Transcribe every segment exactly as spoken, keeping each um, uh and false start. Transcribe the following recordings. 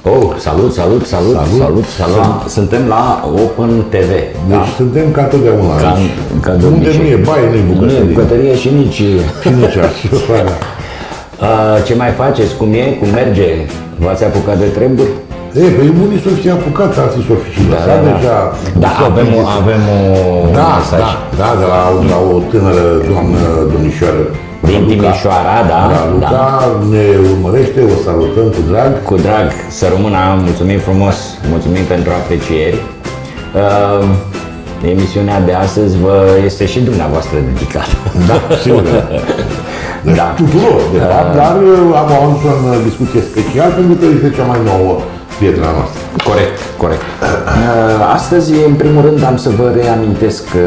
Oh, salut, salut, salut, salut, salut, salut. Suntem la Open T V. Deci da? Suntem ca totdeauna ca, aici. Ca de unde nu e baie, nu e bucătărie. Nu e bucătărie și nici... Și nici așa. uh, ce mai faceți? Cum e? Cum merge? V-ați apucat de treburi? E, păi unii s-o fi apucat, alții s-o fi și da, lăsat da, deja. Da, avem o, avem o da, mesaj. Da, da, de la, la o tânără doamnă domnișoară din Timișoara, da, da, Luca, da. Ne urmărește, o salutăm cu drag. Cu drag, să rămână, mulțumim frumos, mulțumim pentru aprecieri. Uh, emisiunea de astăzi vă este și dumneavoastră dedicată. Da, sigur. Deci da. Tuturor, de fapt, uh, dar am avut o discuție special pentru că este cea mai nouă prietena noastră. Corect, corect. Uh, astăzi, în primul rând, am să vă reamintesc uh,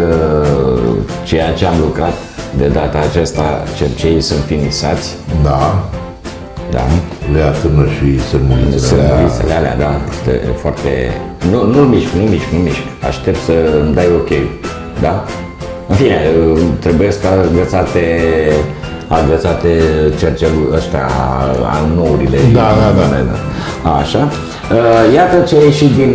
ceea ce am lucrat. De data aceasta, cerceii sunt finisați. Da. Da. Le atârnă și sărmulițele alea. Sărmulițele alea, da. Este foarte... Nu, nu-l mișc, nu mișc, nu mișc. Aștept să îmi dai ok. Da? În fine, trebuie să agățate, agățate cercelul ăștia, nourile. Da, da, da. Așa. Iată ce a ieșit din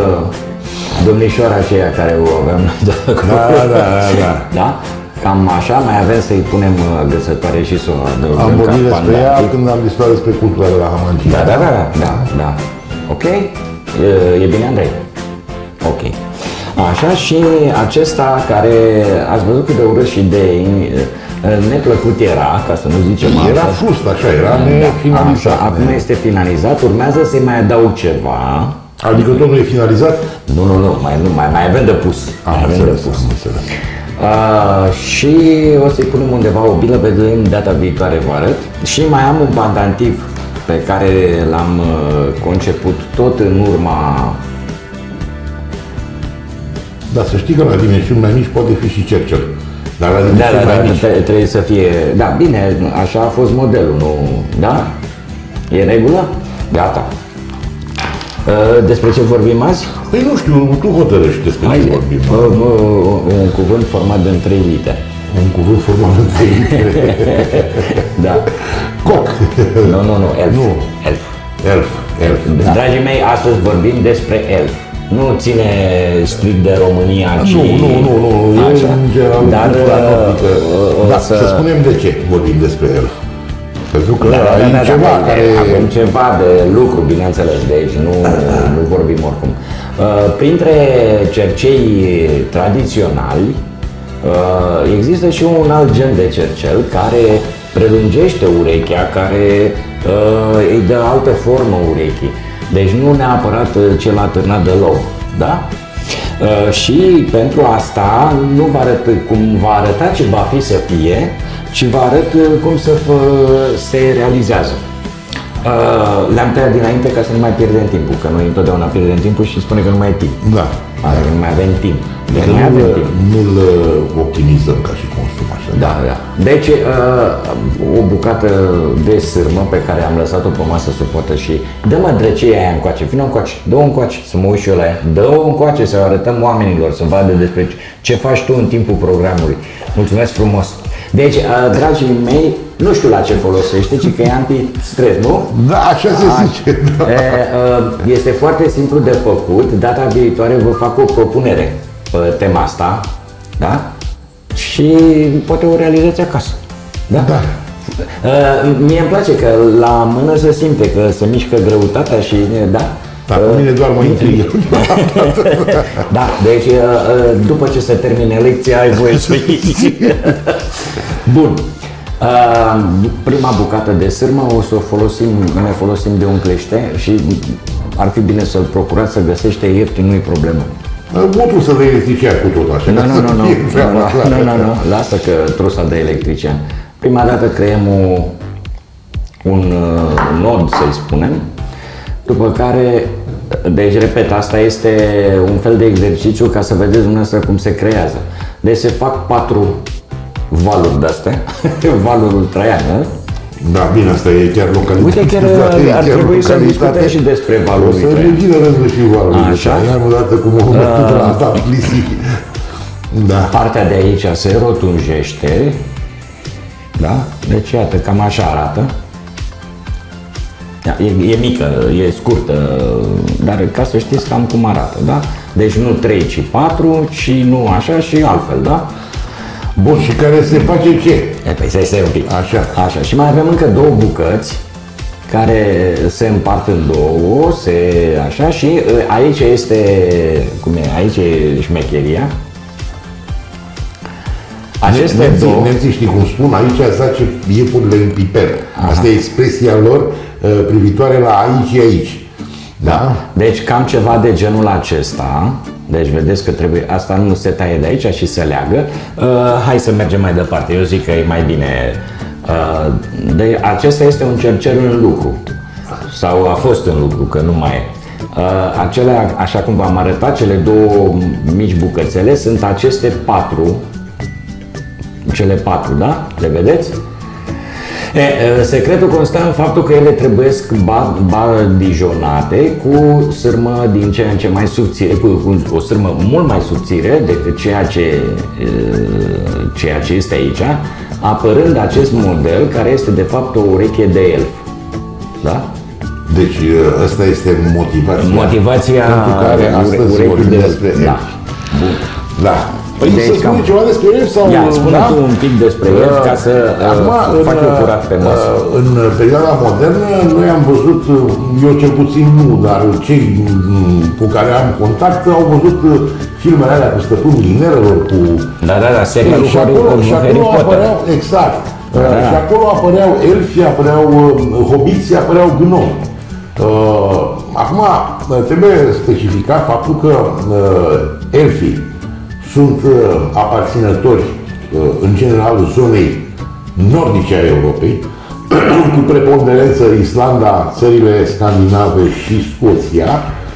domnișoara aceea care o aveam. Da, da, da, da. Da? Cam așa, mai avem să-i punem găsătoare și să o adăugăm. Am vorbit despre ea când am discutat despre cultura de la Hamangia. Da, da, da, da, da, da. Ok? E, e bine, Andrei? Ok. Așa, și acesta care, ați văzut cât de urât și de neplăcut era, ca să nu zicem asta. Era frust, așa, era nefinalizat. Așa, acum este finalizat, urmează să-i mai adaug ceva. Adică tot nu e finalizat? Nu, nu, nu, mai, nu, mai, mai avem de pus. Am mai avem înțeles, de pus. am înțeles. Uh, și o să-i punem undeva o bilă, vedem data viitoare vă arăt. Și mai am un pandantiv pe care l-am uh, conceput tot în urma... Da, să știi că la dimensiuni mai mici poate fi și cercel. Dar la dimensiuni da, da, mai da, mici... trebuie să fie... Da, bine, așa a fost modelul, nu... Da? E în regulă? Gata. Uh, despre ce vorbim azi? Păi nu știu, tu hotărăști despre Hai, ce vorbim. Uh, uh, un cuvânt format din trei litere. Un cuvânt format din trei litere. Da. Coc. Nu, nu, nu, elf. Nu. Elf. Elf. Elf. Da. Dragii mei, astăzi vorbim despre elf. Nu ține strict de România, ci... Nu, nu, nu, nu. Așa. E în general Dar, uh, da, să... să spunem de ce vorbim despre elf. Pentru că da, da, da, da, ceva da, care... avem ceva de lucru, bineînțeles, deci nu, nu vorbim oricum. Uh, printre cercei tradiționali uh, există și un alt gen de cercel care prelungește urechea, care uh, îi dă altă formă urechii. Deci nu neapărat cel atârnat de lob, da? Uh, și pentru asta nu vă arăt cum va arăta ce va fi să fie, ci vă arăt cum să se realizează. Uh, Le-am tăiat dinainte ca să nu mai pierdem timpul, că noi întotdeauna pierdem timpul și spune că nu mai e timp. Da. Adică nu mai avem timp. Deci nu, mai avem timp. Nu-l optimizăm ca și consum, așa. Da, da. Deci, uh, o bucată de sârmă pe care am lăsat-o pe masă să poată și dă-mă drăceia aia încoace, vină încoace, dă-o încoace, să mă uit și eu la ea, dă-o încoace să arătăm oamenilor, să vadă despre ce faci tu în timpul programului. Mulțumesc frumos! Deci, uh, dragii mei, nu știu la ce folosește, ci că e anti-stres, nu? Da, așa se A, zice. Da. E, uh, este foarte simplu de făcut. Data viitoare vă fac o propunere pe tema asta, da? Și poate o realizați acasă. Da? Da. Uh, mie îmi place că la mână se simte că se mișcă greutatea și, da? Da, pe mine doar mă intrigă. Da, deci după ce se termine lecția ai voie să iei. Bun. Prima bucată de sârmă o să o folosim, ne folosim de un clește și ar fi bine să-l procurați, să găsește ieftin, nu-i problemă. Botul să le electrician cu tot așa. Nu, nu, nu, nu, nu, nu, nu, lasă că trusa de electrician. Prima dată creăm o, un nod, să-i spunem, după care, deci repet, asta este un fel de exercițiu ca să vedeți dumneavoastră cum se creează. Deci se fac patru valuri de-astea, valul Traian. Da, bine, asta e chiar localitate. Uite, chiar da, ar chiar trebui să discutăm și despre valul Traian. O să revină rândul și valul Traian. Iar odată cum o mătut la asta, da. Partea de aici se rotunjește. Da? Deci iată, cam așa arată. Da, e, e mică, e scurtă, dar ca să știți cam cum arată, da? Deci nu trei, ci patru, ci nu așa și altfel, da? Bun, și care se face ce? E, păi stai, stai un pic. Așa. Așa. Și mai avem încă două bucăți care se împart în două, se, așa, și aici este, cum e, aici e șmecheria. Aceste nemții, două... nemții, știi cum spun, aici zace iepurile în piper. Aha. Asta e expresia lor uh, privitoare la aici și aici. Da? Deci cam ceva de genul acesta. Deci vedeți că trebuie, asta nu se taie de aici și se leagă. Uh, hai să mergem mai departe, eu zic că e mai bine. Uh, de, acesta este un cercer în lucru. Sau a fost în lucru, că nu mai e. Uh, acelea, așa cum v-am arătat, cele două mici bucățele sunt aceste patru. Cele patru, da? Le vedeți? E, secretul constă în faptul că ele trebuie badijonate cu sârmă din ce în ce mai subțire, cu, cu o sârmă mult mai subțire decât ceea ce, ceea ce este aici, apărând acest model care este de fapt o ureche de elf. Da? Deci asta este motivația, motivația pentru care astăzi vorbim de despre da. elf. Bun. Da. Păi deci, să spune ceva despre el sau... Ia, spune da? tu un pic despre el ca să Acum, fac eu curat pe masă. În perioada modernă, noi am văzut, eu cel puțin nu, dar cei cu care am contact au văzut filmele alea cu stăpânul minerelor, cu... Da, da, da, seria lui Harry Potter. Apăreau, exact. Da, da. Și acolo apăreau elfi, apăreau hobiți, apăreau gnomi. Acum, trebuie specificat faptul că elfii sunt uh, aparținători, uh, în general, zonei nordice a Europei, cu preponderență Islanda, țările scandinave și Scoția.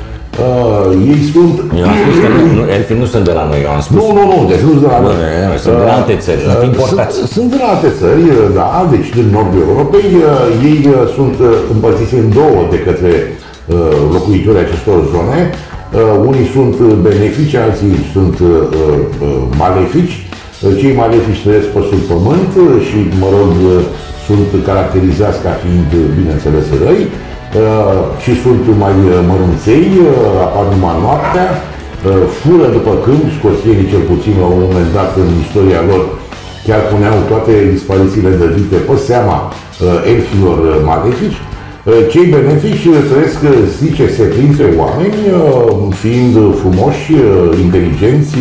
Uh, ei sunt... Eu am spus că nu, nu, elfii nu sunt de la noi, eu am spus. Nu, nu, nu, deci nu sunt de la noi. Nu, sunt de la alte țări, sunt importați. Sunt, sunt de la alte țări, da, deci din nordul Europei. Uh, ei uh, sunt uh, împărțiți în două de către uh, locuitorii acestor zone. Uh, unii sunt benefici, alții sunt uh, uh, malefici. Uh, cei malefici trăiesc pe sub pământ uh, și, mă rog, uh, sunt caracterizați ca fiind, bineînțeles, răi uh, și sunt mai uh, mărunței, uh, apar numai noaptea, uh, fură după câmp, scoțienii cel puțin la un moment dat în istoria lor chiar puneau toate disparițiile dădite pe seama uh, elfilor uh, malefici. Cei benefici trăiesc, zice-se, printre oameni, fiind frumoși, inteligenți,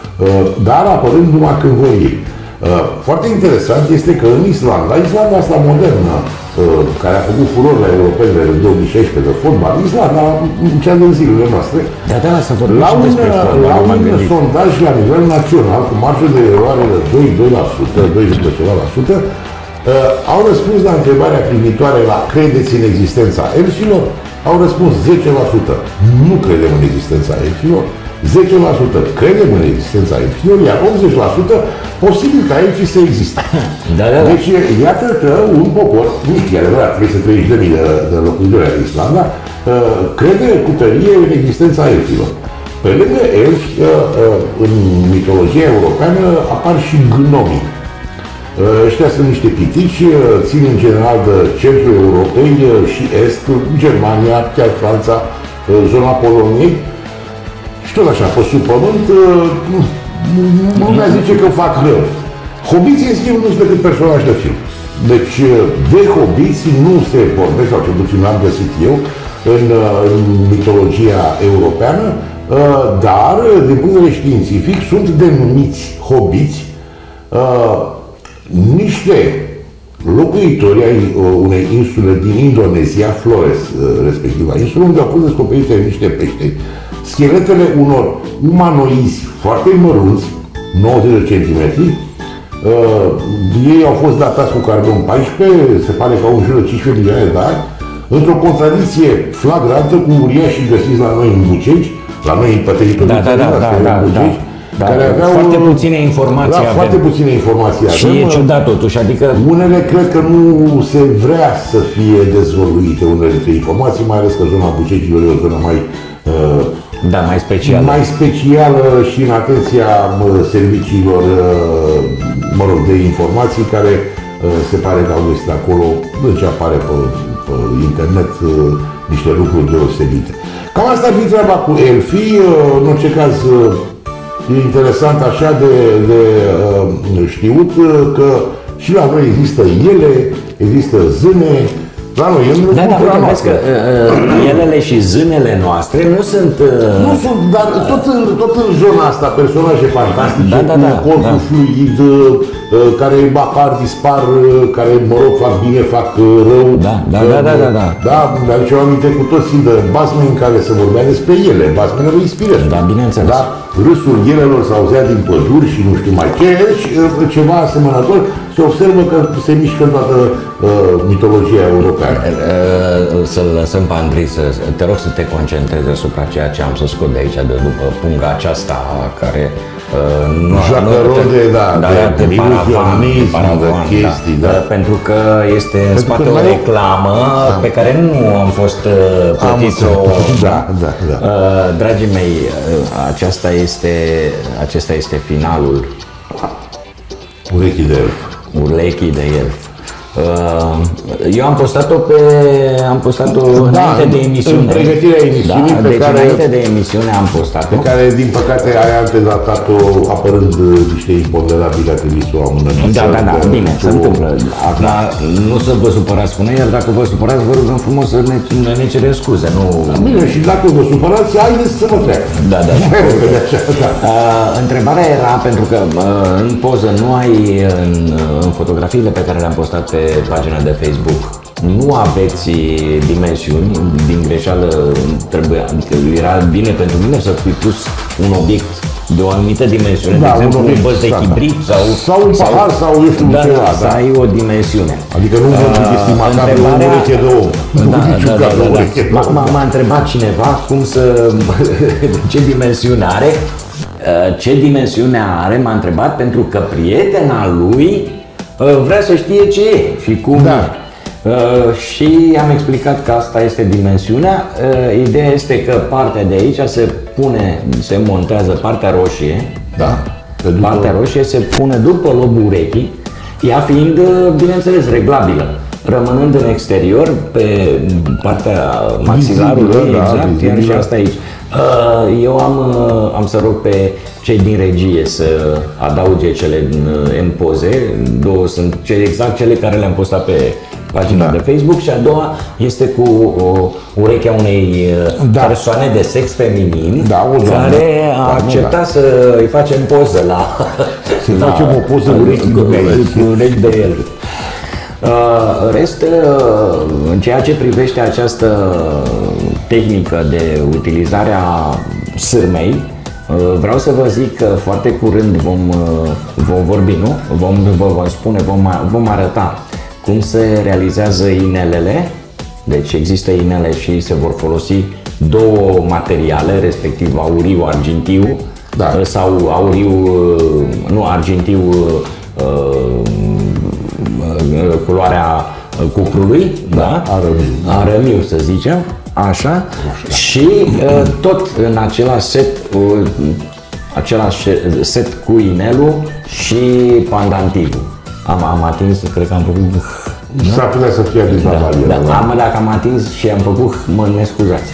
dar apărând numai când vor ei. Foarte interesant este că în Islanda, Islanda asta modernă, care a făcut furor la europeni de două mii șaisprezece de fotbal, Islanda, cea din zilele noastre, da, da, să la un, la un sondaj la nivel național, cu marjă de eroare de doi, doi la sută, doi ceva la sută, Uh, au răspuns la întrebarea privitoare la credeți în existența elfilor? Au răspuns zece la sută. Nu credem în existența elfilor. zece la sută credem în existența elfilor, iar optzeci la sută posibil ca elfii să existe. Da, da, da. Deci iată că un popor, mic, e adevărat, trei sute treizeci de mii de, de locuitori în Islanda, uh, crede cu tărie în existența elfilor. Pe lângă elfi, uh, uh, în mitologia europeană apar și gnomii. Ăștia sunt niște pitici, țin în general de centrul Europei și Est, Germania, chiar Franța, zona Poloniei. Și tot așa, pe sub pământ, lumea zice că fac rău. Hobiții, în schimb, nu sunt decât personaje de film. Deci, de hobiți nu se vorbește, sau cel puțin l-am găsit eu, în, în mitologia europeană, dar, din punct de vedere științific, sunt denumiți hobiți niște locuitori ai unei insule din Indonezia, Flores, respectiva insulă, unde au fost descoperite niște peșteri, scheletele unor umanoizi foarte mărunți, nouăzeci de centimetri. Uh, ei au fost datați cu carbon paisprezece, se pare că au în jur de cincisprezece milioane de ani, într-o contradicție flagrantă cu uriașii găsiți la noi în Bucegi, la noi în teritoriul da, da, da, da, da, Bucegi, da, care da, aveau foarte puține informații. Da, foarte puține informații. Și avem, e ciudat totuși, adică... Unele cred că nu se vrea să fie dezvăluite unele dintre informații, mai ales că zona Bucegilor e o zonă mai... Uh, da, mai specială. Mai specială și în atenția uh, serviciilor, uh, mă rog, de informații care uh, se pare că au găsit acolo, deci apare pe internet niște lucruri deosebite. Cam asta ar fi treaba cu elfii. În orice caz, e interesant așa de, de știut că și la noi există ele, există zâne. La noi, în da, da, uite, vezi că uh, elele și zânele noastre nu sunt... Uh, nu sunt, dar tot, tot în zona asta, personaje fantastice, da, da, da, cu corpul da. fluid, uh, care apar, dispar, uh, care, mă rog, fac bine, fac uh, rău. Da, da, uh, da, da, da, da. Da, mi-aduce aminte cu toții de basme în care se vorbea despre ele, basmele lui Spirescu. Da, bineînțeles. Da, râsul elelor s-auzea din păduri și nu știu mai ce, și uh, ceva asemănător, se observă că se mișcă în toată uh, mitologia europeană. Să-l lăsăm pe Andrei, să, te rog să te concentrezi asupra ceea ce am să scot de aici, de după punga aceasta care uh, nu joacă rol de, da, da, de, de paravan, de chestii, da, da. Pentru că este în spate o reclamă da. pe care nu am fost uh, plătiți o... Da, da, da. Uh, dragii mei, uh, aceasta este, acesta este finalul Urechii de elf. Urechii de elf. Eu am postat-o pe... am postat-o da, înainte de emisiune. În pregătirea emisiunii da, pe deci care... înainte de emisiune am postat-o. Pe care, din păcate, ai antedatat-o apărând niște imponderabili, a trebuit să o amânăm. Da, da, da, bine, se întâmplă. Acum, da. Nu să vă supărați cu noi, iar dacă vă supărați, vă rugăm frumos să ne, ne cereți scuze, nu... Bine, și dacă vă supărați, haideți să vă treacă. Da, da, da. da. Uh, întrebarea era, pentru că uh, în poză nu ai, în, în fotografiile pe care le-am postat pe pagina de Facebook, nu aveți dimensiuni, din greșeală trebuia, adică era bine pentru mine să fi pus un obiect de o anumită dimensiune, da, de exemplu un, un băț de da, hibrid sau, sau un pahar sau eu știu da, ceva, să da. ai o dimensiune. Adică nu vă uh, estimați că avea o ureche de om. Da, da, da, da, da, da. M-a întrebat cineva cum să, ce dimensiune are, ce dimensiune are, m-a întrebat pentru că prietena lui vrea să știe ce e și cum da. e. Uh, și am explicat că asta este dimensiunea. Uh, ideea este că partea de aici se pune, se montează partea roșie. Da. După... Partea roșie se pune după lobul urechii, ea fiind, bineînțeles, reglabilă. Rămânând în exterior, pe partea maxilarului, vizibilă, exact, da, iar și asta aici. Uh, eu am, am să rog pe cei din regie să adauge cele în poze. Două sunt cele, exact cele care le-am postat pe pagina da. de Facebook și a doua este cu o, urechea unei da. persoane de sex feminin da, o care a acceptat da. să îi facem poză la... Să la, facem o poză cu urechi de el. Uh, rest, uh, în ceea ce privește această tehnică de utilizare a sârmei, uh, vreau să vă zic că foarte curând vom, uh, vom vorbi, nu? Vom, vă vom spune, vom, vom arăta cum se realizează inelele. Deci există inele și se vor folosi două materiale, respectiv auriu, argintiu, da. sau auriu, nu, argintiu, culoarea cuprului, da? Arămiu. Arămiu, să zicem, așa, așa. Și tot în același set, același set cu inelul și pandantivul. Am, am atins, cred că am făcut... S-ar putea să fie dezavaliat. Da, da, da. Dacă am atins și am făcut, mă ne scuzați.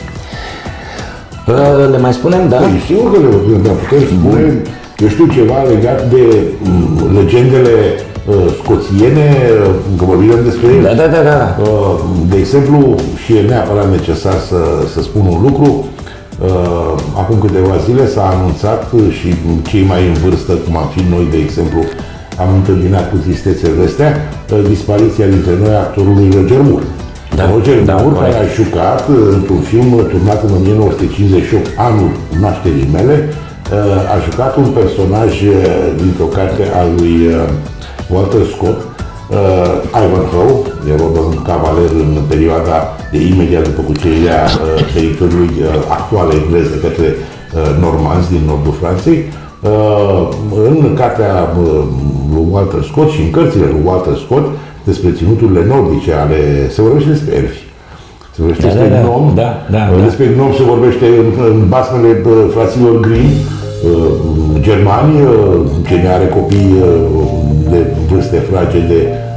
Le mai spunem, da? Păi, sigur că le putem spune, eu știu ceva legat de legendele uh, scoțiene, că vorbim despre ele. Da, da, da, da. Uh, de exemplu, și e neapărat necesar să, să spun un lucru, uh, acum câteva zile s-a anunțat și cei mai în vârstă, cum am fi noi, de exemplu, am întâmpinat cu tristețele astea, dispariția dintre noi a actorului Roger Moore. Da, Roger da, Moore, care a jucat într-un film turnat în o mie nouă sute cincizeci și opt, anul nașterii mele, a jucat un personaj dintr-o carte a lui Walter Scott, Ivanhoe, era un cavaler în perioada de imediat după cucerirea teritoriului actual englez de către normanzi din nordul Franței. În cartea lui Walter Scott și în cărțile lui Walter Scott despre ținuturile nordice ale... se vorbește despre elfi. Se vorbește da, despre da, gnomi, da, da, despre gnomi se vorbește în, în basmele fraților Grimm, germani, cine are copii de vârste fragede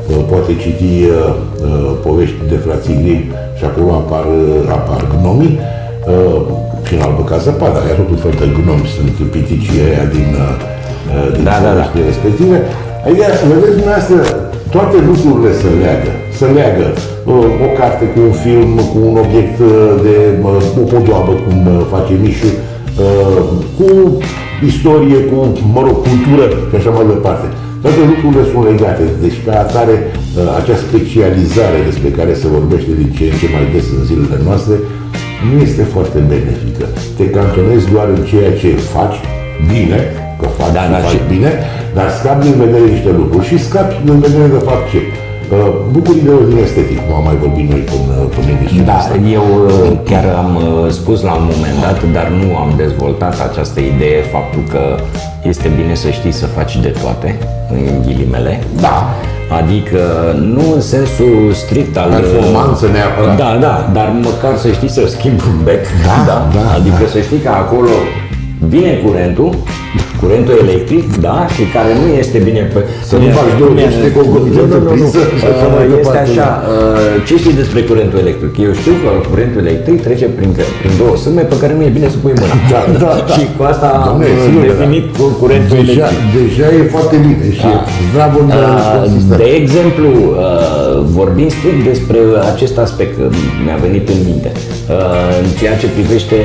poate citi povești de frații Grimm și acolo apar, apar gnomii. Și în Albă ca zăpada, aia tot un fel de gnomi sunt piticii aia din, din da, da, da. respective. Adică, vedeți dumneavoastră, toate lucrurile se leagă. Se leagă o carte cu un film, cu un obiect de o podoabă, cum face Mișu, cu istorie, cu, mă rog, cultură și așa mai departe. Toate lucrurile sunt legate, deci ca atare acea specializare despre care se vorbește din ce în ce mai des în zilele noastre nu este foarte benefică. Te cantonezi doar în ceea ce faci bine, că faci, da, da, faci și... bine, dar scapi din vedere niște lucruri și scapi din vedere de fapt ce? Bucurii de ordine estetic, cum am mai vorbit noi până, până emisiunea Da, asta. eu chiar am spus la un moment dat, dar nu am dezvoltat această idee, faptul că este bine să știi să faci de toate, în ghilimele. Da. Adică nu în sensul strict al... Performanță neapărat. Da, da, dar măcar să știi să schimbi un bec. Da, da, da. Adică da. Să știi că acolo vine curentul, curentul electric, da, și care nu este bine pe... Să nu faci douăzeci de concomitent priză. Este așa, ce știi despre curentul electric? Eu știu că curentul electric trece prin, prin două sârme pe care nu e bine să pui mâna. Da, da, da. Și cu asta am definit cu curentul deja, electric. Deja e foarte bine și da. Zdravă în consistent. De exemplu, vorbind strict despre acest aspect, mi-a venit în minte, în ceea ce privește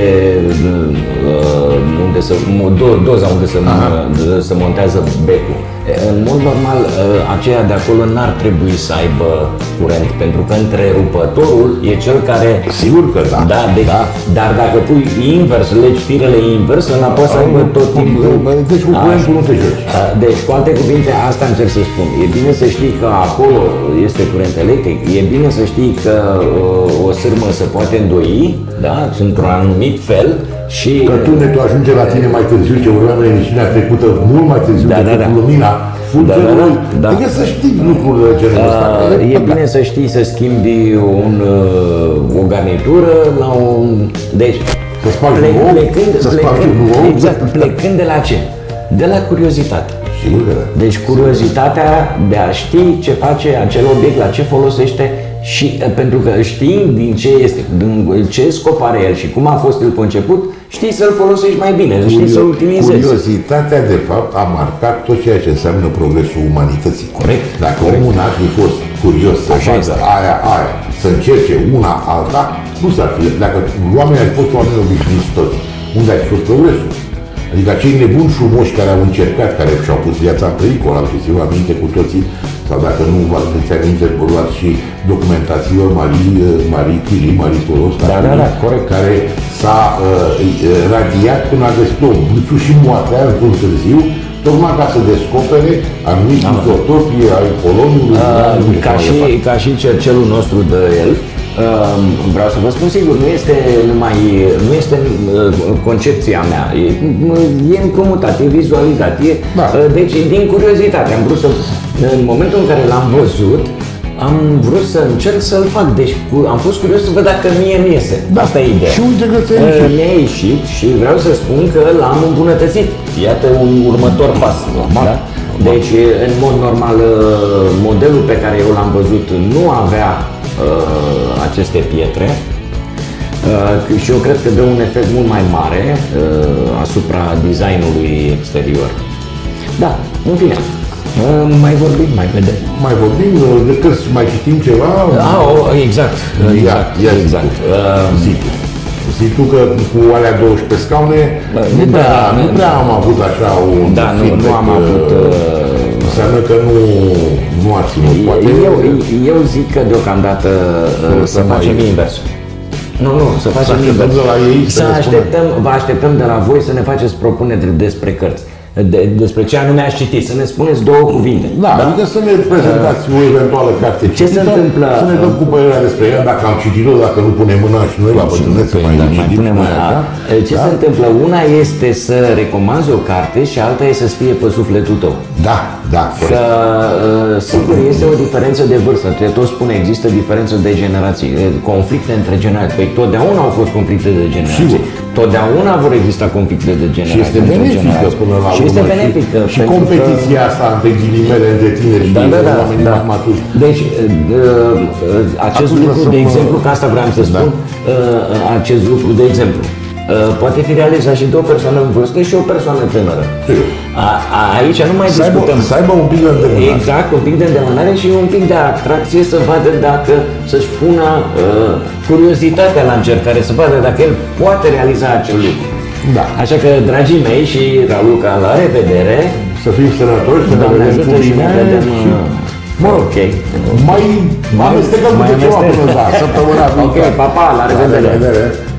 unde să, do, doza unde se, se montează becul. În mod normal, aceea de acolo n-ar trebui să aibă curent, pentru că întrerupătorul e cel care... Sigur că da. Da, deci, da. Dar dacă pui invers, legi firele invers, ăla poate să aibă tot timpul... Deci cu curentul nu te joci. Deci, cu alte cuvinte, asta încerc să spun. E bine să știi că acolo este curent electric, e bine să știi că o sârmă se poate îndoi, da, într-un anumit fel, și... Că tunetul ajunge la tine mai târziu, ce urmează în emisiunea trecută, mult mai târziu da, decât da, da. lumina funcționului. Da, da, da. Adică să știi lucrurile de genul ăsta. Uh, e bine să știi să schimbi un, uh, o garnitură la un... Deci, să spargi plec, un ou, plecând, să spargi plecând, un ou. exact, plecând de la ce? De la curiozitate. Sigur că da. Deci curiozitatea de a ști ce face acel obiect, la ce folosește și pentru că știind din ce este, din ce scop are el și cum a fost el conceput, știi să-l folosești mai bine, Curio- știi să-l utilizezi. Curiozitatea, de fapt, a marcat tot ceea ce înseamnă progresul umanității. Corect. Dacă Corect. omul n-ar fi fost curios să facă aia, aia, să încerce una, alta, nu s-ar fi. Dacă oamenii ar fi fost oameni obișnuiți toți, unde ar fi fost progresul? Adică acei nebuni frumoși care au încercat, care și-au pus viața în pericol, am ținut aminte cu toții, sau dacă nu vă aduceți aminte, vă luați și documentațiilor Marie, Marie Curie, Marie Curie, da, da, da, corect. care s-a uh, radiat până a găsit o bâțu și moartea într-un târziu, tocmai ca să descopere anumiți izotopi ai poloniului. Uh, ca, și, ca și cercelul nostru de el. Vreau să vă spun sigur, nu este numai, nu este concepția mea, e, e împrumutat, e vizualizat, e, da. Deci din curiozitate am vrut să, în momentul în care l-am văzut, am vrut să încerc să-l fac, deci am fost curios să văd dacă mie mi iese. Da. Asta e ideea. Și uite că ți-a ieșit. Mi-a ieșit și vreau să spun că l-am îmbunătățit. Iată un următor pas. Da? Deci, în mod normal, modelul pe care eu l-am văzut nu avea uh, aceste pietre uh, și eu cred că dă un efect mult mai mare uh, asupra designului exterior. Da, în fine. Uh, mai vorbim, mai vedem. Mai vorbim, de când mai citim ceva? Ah, oh, exact, exact, ia, ia exact. Zi tu. Zi tu că cu alea douăsprezece scaune Bă, nu, prea, da, nu prea am avut așa un da, nu, nu am avut... Uh, înseamnă că nu, nu a ținut. Poate eu, eu zic că deocamdată uh, să facem invers. Nu, nu, să facem să invers. La ei, să așteptăm, vă așteptăm de la voi să ne faceți propuneri despre cărți. De, despre ce anume ați citit, să ne spuneți două cuvinte. Da, da? Adică să ne prezentați uh, o eventuală carte ce citită, se întâmplă, să ne dăm cu părerea despre ea, dacă am citit-o, dacă nu punem mâna și noi la bătrânețe să mai, da, mai citim punem mâna. Așa. Ce da? se întâmplă? Una este să recomanzi o carte și alta este să fie pe sufletul tău. Da, Da, că, uh, sigur, este o diferență de vârstă. Te tot spune, există diferență de generații, conflicte între generații. Păi totdeauna au fost conflicte de generații. Sigur. Totdeauna vor exista conflicte de generații. Și este benefică până la urmă. Și este benefică. Și, și competiția că... asta între ghilimele între tineri și da, da, da, oamenii da. maturi. Deci, acest Atunci lucru, de exemplu, că asta vreau să spun, da. acest lucru, de exemplu, poate fi realizat și de o persoană în vârstă și o persoană tânără. A, a, aici nu mai să discutăm. Aibă, să aibă un pic de îndemânare. Exact, un pic de îndemânare și un pic de atracție să vadă dacă, să-și pună uh, curiozitatea la încercare, să vadă dacă el poate realiza acel lucru. Da. Așa că, dragii mei și Raluca, la revedere! Să fim sănătoși, să ne vedem cu bine ne vedem, și... Mă rog, okay. mai amestecăm câte ceva până la săptămâna viitoare. Ok, pa, pa, la revedere! La revedere.